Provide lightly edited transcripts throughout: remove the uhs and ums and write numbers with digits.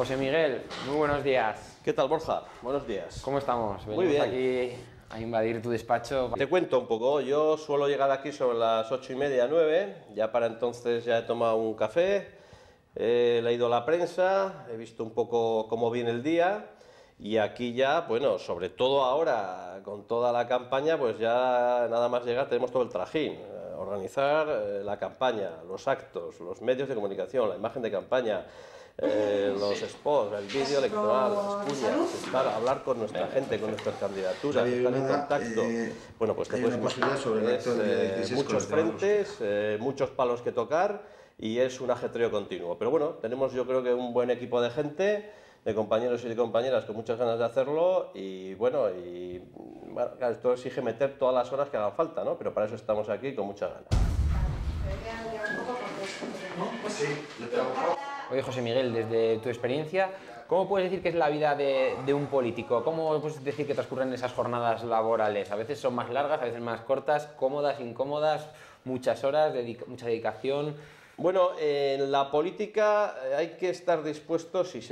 José Miguel, muy buenos días. ¿Qué tal, Borja? Buenos días. ¿Cómo estamos? Muy bien. Aquí a invadir tu despacho. Te cuento un poco. Yo suelo llegar aquí sobre las 8:30, 9. Ya para entonces ya he tomado un café, he leído la prensa, he visto un poco cómo viene el día. Y aquí ya, bueno, sobre todo ahora, con toda la campaña, pues ya nada más llegar tenemos todo el trajín. Organizar la campaña, los actos, los medios de comunicación, la imagen de campaña, los spots, el vídeo electoral, las cuñas, hablar con nuestra gente, con nuestras candidaturas, estar en contacto. Bueno, pues te puedes imaginar, muchos frentes, muchos palos que tocar y es un ajetreo continuo. Pero bueno, tenemos yo creo que un buen equipo de gente, de compañeros y de compañeras con muchas ganas de hacerlo y bueno, claro, esto exige meter todas las horas que hagan falta, ¿no? Pero para eso estamos aquí con muchas ganas. Oye, José Miguel, desde tu experiencia, ¿cómo puedes decir que es la vida de un político? ¿Cómo puedes decir que transcurren esas jornadas laborales? A veces son más largas, a veces más cortas, cómodas, incómodas, muchas horas, mucha dedicación. Bueno, en la política hay que estar dispuesto, si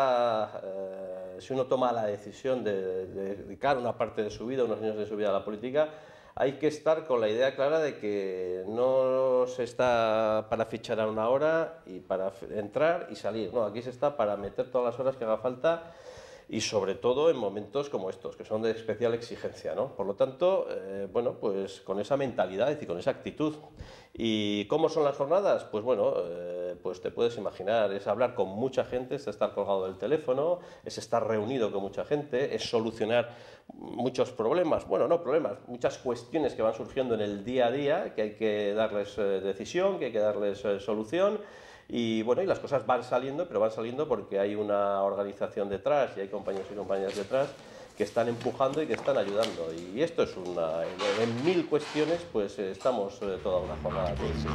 uno toma la decisión de dedicar una parte de su vida, unos años de su vida a la política, hay que estar con la idea clara de que no se está para fichar a una hora y para entrar y salir, no, aquí se está para meter todas las horas que haga falta y sobre todo en momentos como estos, que son de especial exigencia, ¿no? Por lo tanto, bueno, pues con esa mentalidad y con esa actitud. ¿Y cómo son las jornadas? Pues bueno, pues te puedes imaginar, es hablar con mucha gente, es estar colgado del teléfono, es estar reunido con mucha gente, es solucionar muchos problemas, bueno, no problemas, muchas cuestiones que van surgiendo en el día a día, que hay que darles decisión, que hay que darles solución. Y bueno, y las cosas van saliendo, pero van saliendo porque hay una organización detrás y hay compañeros y compañeras detrás que están empujando y que están ayudando. Y esto es en mil cuestiones, pues estamos toda una jornada.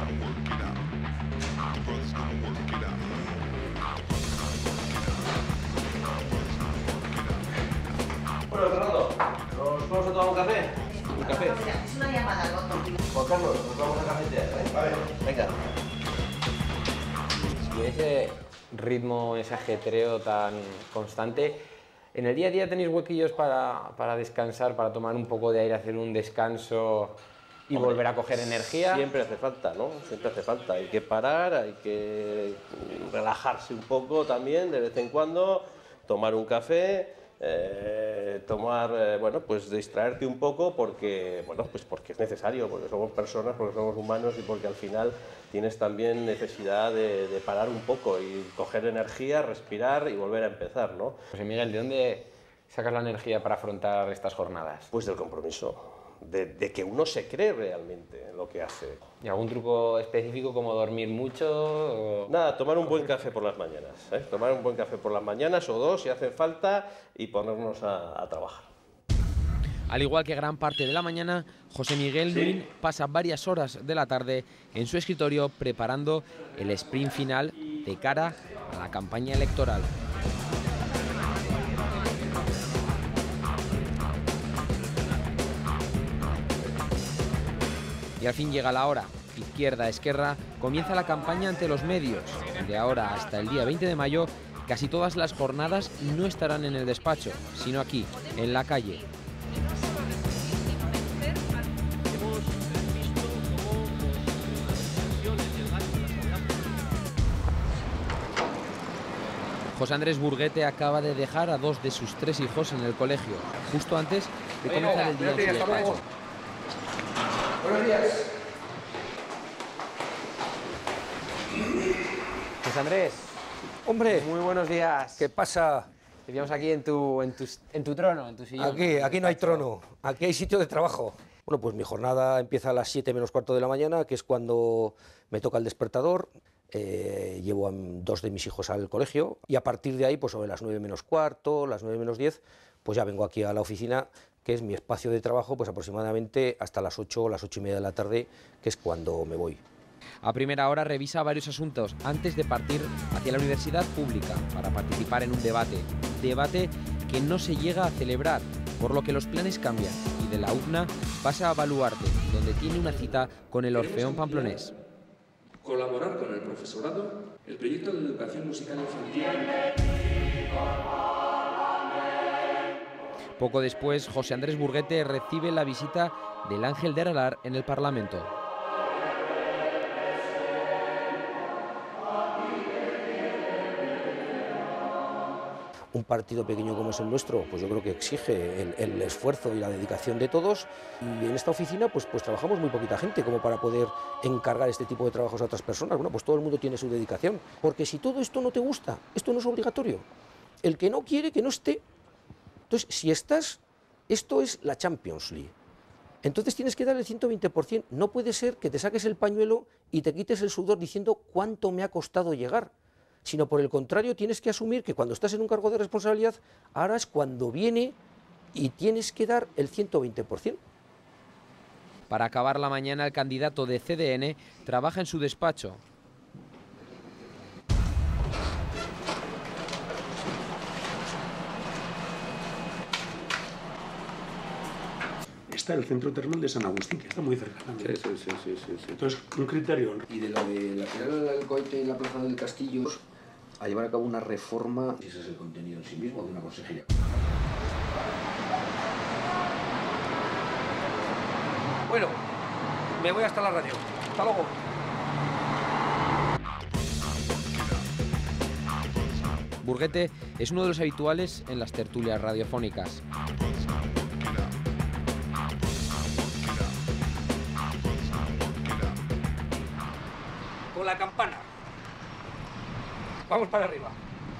Bueno, Fernando, ¿nos vamos a tomar un café? ¿Un café? Es una llamada al botón. Juan Carlos, nos vamos a cafetear, ¿eh? Vale. Venga. Y ese ritmo, ese ajetreo tan constante, ¿en el día a día tenéis huequillos para descansar, para tomar un poco de aire, hacer un descanso y volver a coger energía? Siempre hace falta, ¿no? Siempre hace falta. Hay que parar, hay que relajarse un poco también de vez en cuando, tomar un café, bueno, pues distraerte un poco porque, bueno, pues porque es necesario, porque somos personas, porque somos humanos y porque al final tienes también necesidad de parar un poco y coger energía, respirar y volver a empezar, ¿no? José Miguel, ¿de dónde sacas la energía para afrontar estas jornadas? Pues del compromiso, de que uno se cree realmente en lo que hace. ¿Y algún truco específico como dormir mucho? O... Nada, tomar un buen café por las mañanas, ¿eh? Tomar un buen café por las mañanas o dos si hace falta y ponernos a trabajar. Al igual que gran parte de la mañana, José Miguel Nuín pasa varias horas de la tarde en su escritorio preparando el sprint final de cara a la campaña electoral. Y al fin llega la hora. Izquierda Esquerra comienza la campaña ante los medios. De ahora hasta el día 20 de mayo, casi todas las jornadas no estarán en el despacho, sino aquí, en la calle. José Andrés Burguete acaba de dejar a 2 de sus 3 hijos en el colegio, justo antes de comenzar el día en su despacho. Buenos días. José Andrés. Hombre, muy buenos días. ¿Qué pasa? Te vemos aquí en tu trono, en tu sillón. Aquí no hay trono, aquí hay sitio de trabajo. Bueno, pues mi jornada empieza a las 7 menos cuarto de la mañana, que es cuando me toca el despertador. Llevo a 2 de mis hijos al colegio y a partir de ahí, pues sobre las 9 menos cuarto, las 9 menos 10, pues ya vengo aquí a la oficina, que es mi espacio de trabajo, pues aproximadamente hasta las 8 o las 8:30 de la tarde, que es cuando me voy. A primera hora revisa varios asuntos antes de partir hacia la universidad pública para participar en un debate que no se llega a celebrar, por lo que los planes cambian y de la UCNA pasa a Baluarte, donde tiene una cita con el Orfeón Pamplonés. Colaborar con el profesorado, el proyecto de educación musical infantil. Poco después, José Andrés Burguete recibe la visita del Ángel de Aralar en el Parlamento. Un partido pequeño como es el nuestro, pues yo creo que exige el esfuerzo y la dedicación de todos, y en esta oficina pues trabajamos muy poquita gente como para poder encargar este tipo de trabajos a otras personas. Bueno, pues todo el mundo tiene su dedicación, porque si todo esto no te gusta, esto no es obligatorio. El que no quiere, que no esté. Entonces, si estás, esto es la Champions League. Entonces tienes que dar el 120%. No puede ser que te saques el pañuelo y te quites el sudor diciendo cuánto me ha costado llegar, sino por el contrario tienes que asumir que cuando estás en un cargo de responsabilidad, ahora es cuando viene y tienes que dar el 120%. Para acabar la mañana, el candidato de CDN trabaja en su despacho. Está el centro termal de San Agustín, que está muy cerca también. Sí. Entonces, un criterio. Y de lo de la tirar el cohete en la plaza del Castillo a llevar a cabo una reforma, ese es el contenido en sí mismo de una consejería. Bueno, me voy hasta la radio. Hasta luego. Burguete es uno de los habituales en las tertulias radiofónicas. Con la campana. Vamos para arriba.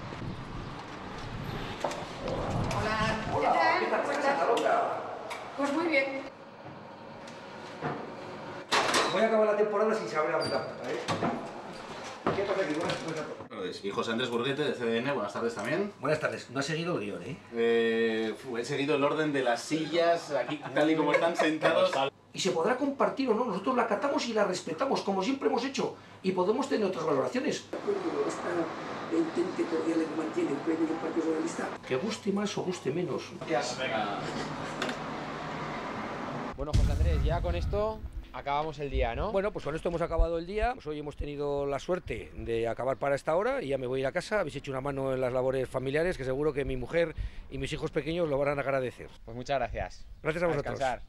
Hola, ¿qué tal? ¿Cómo estás? Pues muy bien. Voy a acabar la temporada sin saber hablar, ¿eh? ¿Qué pasa aquí? Buenas tardes. Y José Andrés Burguete, de CDN, buenas tardes también. Buenas tardes. No has seguido el guión, ¿eh? He seguido el orden de las sillas, aquí tal y como están sentados. Y se podrá compartir o no, nosotros la acatamos y la respetamos, como siempre hemos hecho, y podemos tener otras valoraciones. Esta entente cordial que mantiene el premio del Partido Socialista. Que guste más o guste menos. Bueno, José Andrés, ya con esto acabamos el día, ¿no? Bueno, pues con esto hemos acabado el día. Pues hoy hemos tenido la suerte de acabar para esta hora y ya me voy a ir a casa. Habéis hecho una mano en las labores familiares que seguro que mi mujer y mis hijos pequeños lo van a agradecer. Pues muchas gracias. Gracias a vosotros. Descansar.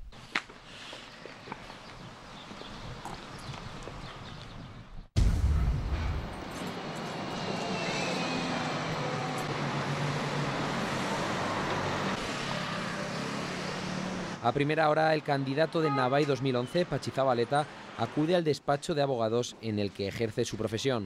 A primera hora, el candidato del Navai 2011, Pachi Zabaleta, acude al despacho de abogados en el que ejerce su profesión.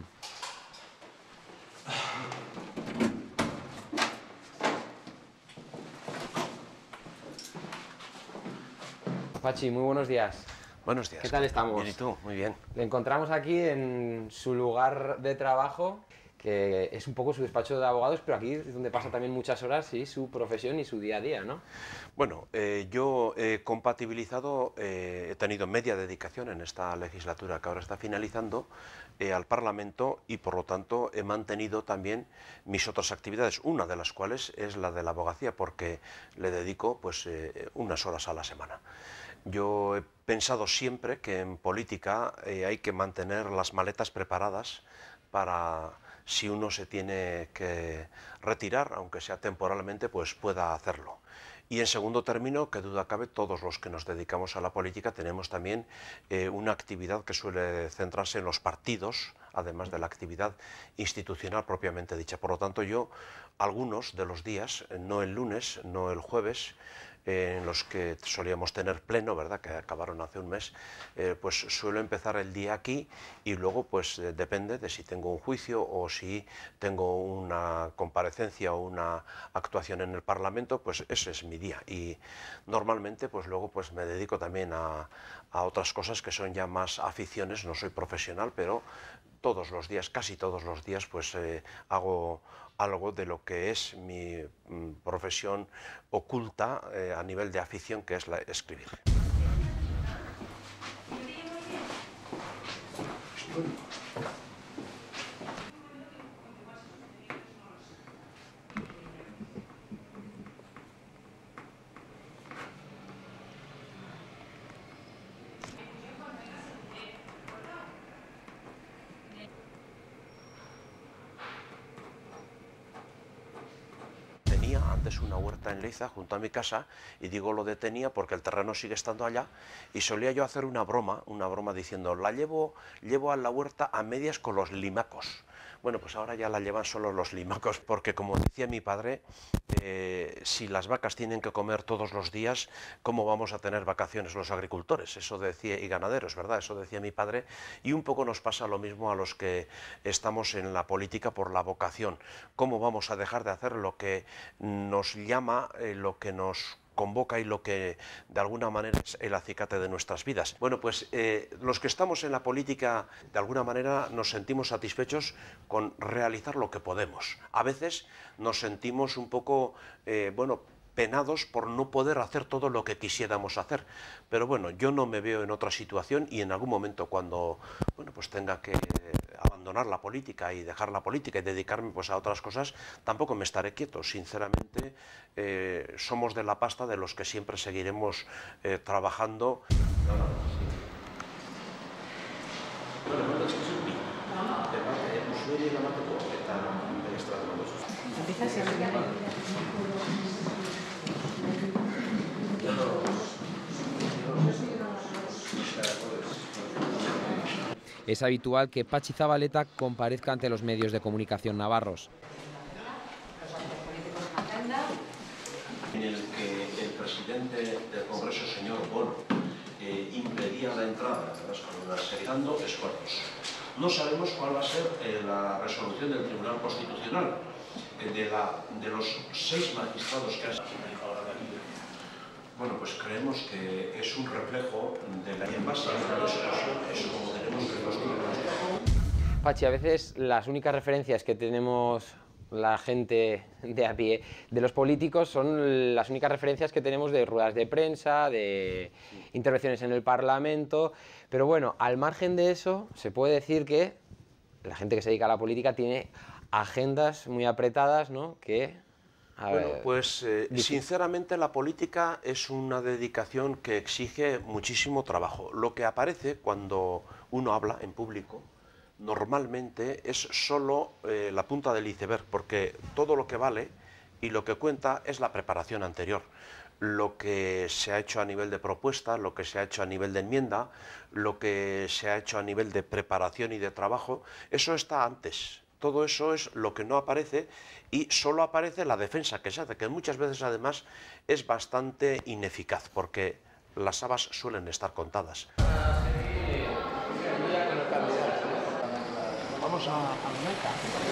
Pachi, muy buenos días. Buenos días. ¿Qué tal estamos? Bien, ¿y tú? Muy bien. Le encontramos aquí en su lugar de trabajo, que es un poco su despacho de abogados, pero aquí es donde pasa también muchas horas y su profesión y su día a día, ¿no? Bueno, yo he compatibilizado, he tenido media dedicación en esta legislatura que ahora está finalizando al Parlamento y por lo tanto he mantenido también mis otras actividades, una de las cuales es la de la abogacía, porque le dedico pues unas horas a la semana. Yo he pensado siempre que en política hay que mantener las maletas preparadas para, si uno se tiene que retirar, aunque sea temporalmente, pues pueda hacerlo. Y en segundo término, que duda cabe, todos los que nos dedicamos a la política tenemos también una actividad que suele centrarse en los partidos, además de la actividad institucional propiamente dicha. Por lo tanto, yo algunos de los días, no el lunes, no el jueves, en los que solíamos tener pleno, ¿verdad?, que acabaron hace un mes, pues suelo empezar el día aquí y luego pues depende de si tengo un juicio o si tengo una comparecencia o una actuación en el Parlamento, pues ese es mi día. Y normalmente pues luego pues me dedico también a otras cosas que son ya más aficiones, no soy profesional, pero todos los días, casi todos los días, pues hago algo de lo que es mi profesión oculta a nivel de afición, que es escribir. tenía antes una huerta en Leiza junto a mi casa, y digo lo de tenía porque el terreno sigue estando allá, y solía yo hacer una broma diciendo, la llevo a la huerta a medias con los limacos. Bueno, pues ahora ya la llevan solo los limacos, porque como decía mi padre, si las vacas tienen que comer todos los días, ¿cómo vamos a tener vacaciones los agricultores? Eso decía, y ganaderos, ¿verdad? Eso decía mi padre, y un poco nos pasa lo mismo a los que estamos en la política por la vocación. ¿Cómo vamos a dejar de hacer lo que nos llama, lo que nos convoca y lo que de alguna manera es el acicate de nuestras vidas? Bueno, pues los que estamos en la política de alguna manera nos sentimos satisfechos con realizar lo que podemos. A veces nos sentimos un poco, penados por no poder hacer todo lo que quisiéramos hacer. Pero bueno, yo no me veo en otra situación, y en algún momento cuando pues tenga que abandonar la política y dejar la política y dedicarme pues a otras cosas, tampoco me estaré quieto. Sinceramente, somos de la pasta de los que siempre seguiremos trabajando. Es habitual que Patxi Zabaleta comparezca ante los medios de comunicación navarros. En el que el presidente del Congreso, señor Bono, impedía la entrada de las columnas, dando esfuerzos. No sabemos cuál va a ser la resolución del Tribunal Constitucional de los 6 magistrados que han... Bueno, pues creemos que es un reflejo de la envasa de la discusión, es como tenemos que construir. Patxi, a veces las únicas referencias que tenemos la gente de a pie de los políticos son las únicas referencias que tenemos de ruedas de prensa, de intervenciones en el Parlamento, pero bueno, al margen de eso, se puede decir que la gente que se dedica a la política tiene agendas muy apretadas, ¿no? Bueno, pues sinceramente la política es una dedicación que exige muchísimo trabajo. Lo que aparece cuando uno habla en público normalmente es solo la punta del iceberg, porque todo lo que vale y lo que cuenta es la preparación anterior. Lo que se ha hecho a nivel de propuesta, lo que se ha hecho a nivel de enmienda, lo que se ha hecho a nivel de preparación y de trabajo, eso está antes. Todo eso es lo que no aparece, y solo aparece la defensa que se hace, que muchas veces además es bastante ineficaz, porque las habas suelen estar contadas. Vamos a Meca.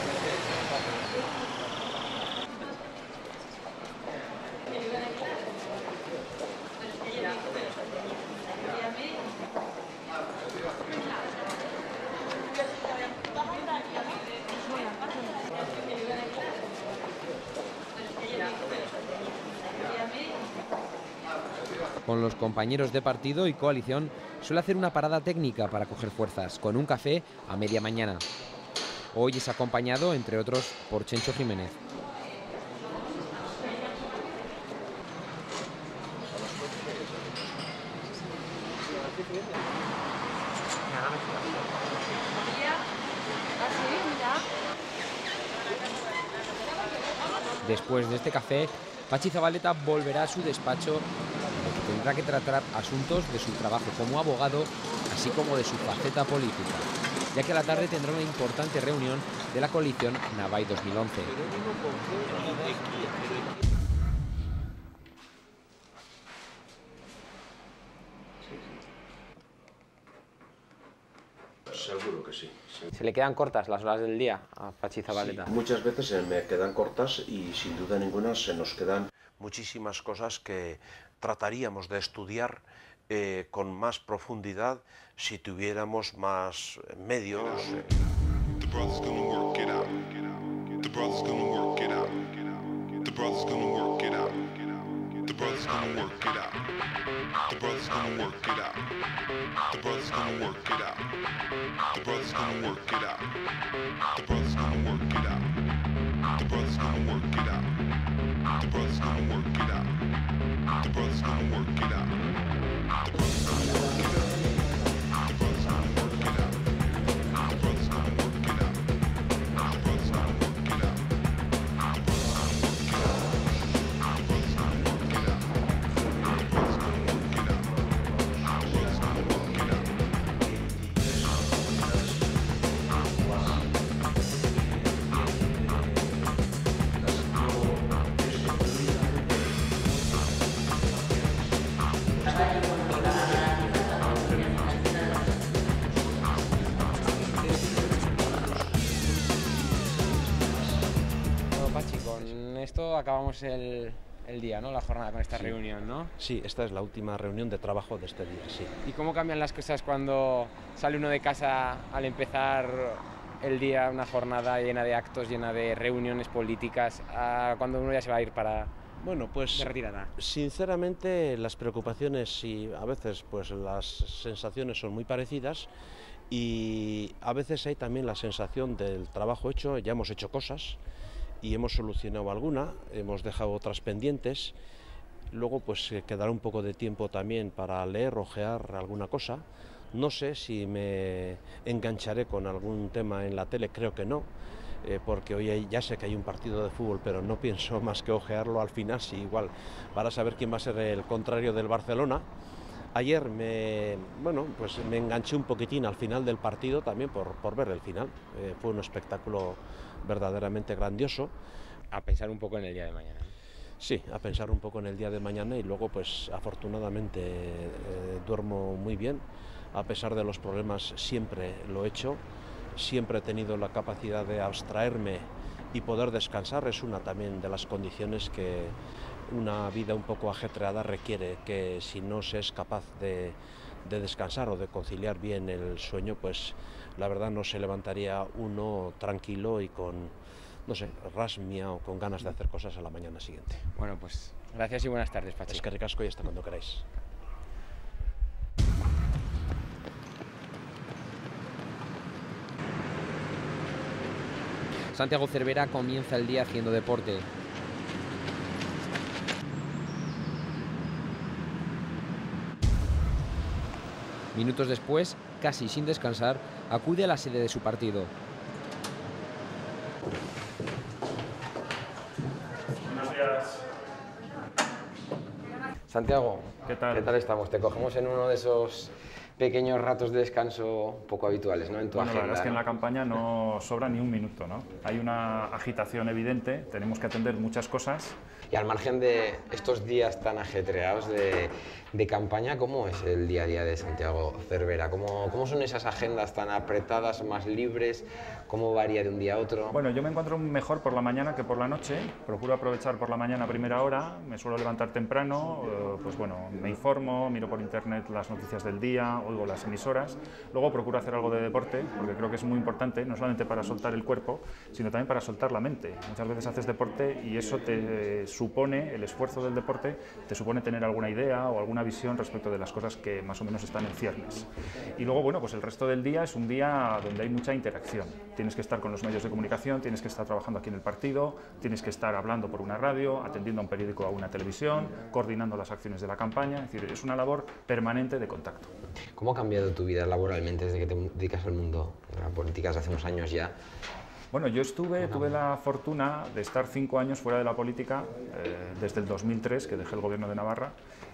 Con los compañeros de partido y coalición suele hacer una parada técnica para coger fuerzas, con un café a media mañana. Hoy es acompañado, entre otros, por Chencho Jiménez. Después de este café, Patxi Zabaleta volverá a su despacho, donde tendrá que tratar asuntos de su trabajo como abogado, así como de su faceta política, ya que a la tarde tendrá una importante reunión de la coalición Navai 2011. Seguro que sí. ¿Se le quedan cortas las horas del día a Patxi Zabaleta? Sí, muchas veces se me quedan cortas, y sin duda ninguna se nos quedan muchísimas cosas que trataríamos de estudiar con más profundidad si tuviéramos más medios. con esto acabamos el día, ¿no? La jornada con esta reunión, ¿no? Sí, esta es la última reunión de trabajo de este día, sí. ¿Y cómo cambian las cosas cuando sale uno de casa al empezar el día, una jornada llena de actos, llena de reuniones políticas, a cuando uno ya se va a ir para... Bueno, pues de retirada? Sinceramente las preocupaciones y a veces pues las sensaciones son muy parecidas y a veces hay también la sensación del trabajo hecho, ya hemos hecho cosas y hemos solucionado alguna, hemos dejado otras pendientes, luego pues quedará un poco de tiempo también para leer, ojear alguna cosa, no sé si me engancharé con algún tema en la tele, creo que no. Porque hoy ya sé que hay un partido de fútbol, pero no pienso más que ojearlo al final, si igual para saber quién va a ser el contrario del Barcelona. Ayer me enganché un poquitín al final del partido también por ver el final. Fue un espectáculo verdaderamente grandioso. A pensar un poco en el día de mañana. Sí, a pensar un poco en el día de mañana y luego pues afortunadamente duermo muy bien. A pesar de los problemas siempre lo he hecho. Siempre he tenido la capacidad de abstraerme y poder descansar, es una también de las condiciones que una vida un poco ajetreada requiere, que si no se es capaz de descansar o de conciliar bien el sueño, pues la verdad no se levantaría uno tranquilo y con, no sé, rasmia o con ganas de hacer cosas a la mañana siguiente. Bueno, pues gracias y buenas tardes, Pachi. Es que ricasco y hasta cuando queráis. Santiago Cervera comienza el día haciendo deporte. Minutos después, casi sin descansar, acude a la sede de su partido. Buenos días. Santiago, ¿Qué tal? ¿Qué tal estamos? Te cogemos en uno de esos pequeños ratos de descanso poco habituales, ¿no? En tu Bueno, agenda, la verdad es que en ¿no? la campaña no sobra ni un minuto, ¿no? Hay una agitación evidente, tenemos que atender muchas cosas. Y al margen de estos días tan ajetreados de campaña, ¿cómo es el día a día de Santiago Cervera? ¿Cómo son esas agendas tan apretadas, más libres? ¿Cómo varía de un día a otro? Bueno, yo me encuentro mejor por la mañana que por la noche. Procuro aprovechar por la mañana a primera hora. Me suelo levantar temprano, pues bueno, me informo, miro por internet las noticias del día, oigo las emisoras. Luego procuro hacer algo de deporte, porque creo que es muy importante, no solamente para soltar el cuerpo, sino también para soltar la mente. Muchas veces haces deporte y eso te supone, el esfuerzo del deporte, te supone tener alguna idea o alguna visión respecto de las cosas que más o menos están en ciernes. Y luego, bueno, pues el resto del día es un día donde hay mucha interacción. Tienes que estar con los medios de comunicación, tienes que estar trabajando aquí en el partido, tienes que estar hablando por una radio, atendiendo a un periódico o a una televisión, coordinando las acciones de la campaña, es decir, es una labor permanente de contacto. ¿Cómo ha cambiado tu vida laboralmente desde que te dedicas al mundo de la política hace unos años ya? Bueno, yo tuve la fortuna de estar 5 años fuera de la política, desde el 2003, que dejé el gobierno de Navarra,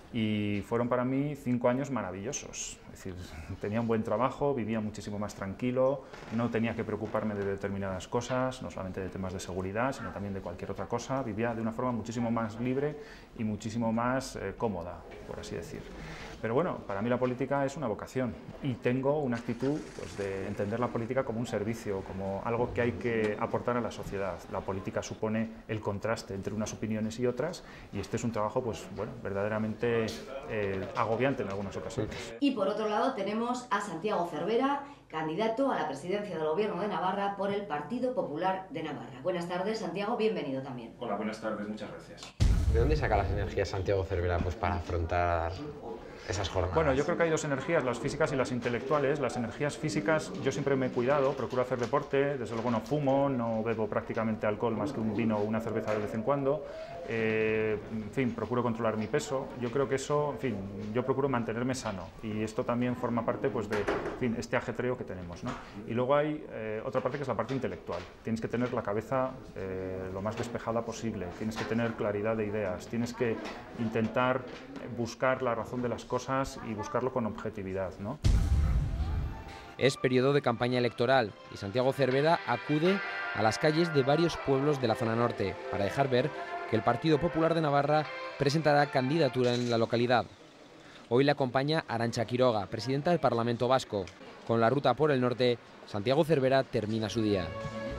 y fueron para mí 5 años maravillosos. Es decir, tenía un buen trabajo, vivía muchísimo más tranquilo, no tenía que preocuparme de determinadas cosas, no solamente de temas de seguridad, sino también de cualquier otra cosa. Vivía de una forma muchísimo más libre y muchísimo más cómoda, por así decir. Pero bueno, para mí la política es una vocación y tengo una actitud pues, de entender la política como un servicio, como algo que hay que aportar a la sociedad. La política supone el contraste entre unas opiniones y otras y este es un trabajo pues, bueno, verdaderamente agobiante en algunas ocasiones. Y por otro lado tenemos a Santiago Cervera, candidato a la presidencia del Gobierno de Navarra por el Partido Popular de Navarra. Buenas tardes, Santiago, bienvenido también. Hola, buenas tardes, muchas gracias. ¿De dónde saca las energías Santiago Cervera pues, para afrontar esas jornadas? Bueno, yo creo que hay dos energías, las físicas y las intelectuales. Las energías físicas, yo siempre me he cuidado, procuro hacer deporte, desde luego no fumo, no bebo prácticamente alcohol más que un vino o una cerveza de vez en cuando. En fin, procuro controlar mi peso. Yo creo que eso, en fin, yo procuro mantenerme sano y esto también forma parte pues, de en fin, este ajetreo que tenemos, ¿no? Y luego hay otra parte que es la parte intelectual. Tienes que tener la cabeza lo más despejada posible, tienes que tener claridad de ideas, tienes que intentar buscar la razón de las cosas y buscarlo con objetividad, ¿no? Es periodo de campaña electoral y Santiago Cervera acude a las calles de varios pueblos de la zona norte para dejar ver que el Partido Popular de Navarra presentará candidatura en la localidad. Hoy le acompaña Arantxa Quiroga, presidenta del Parlamento Vasco. Con la ruta por el norte, Santiago Cervera termina su día.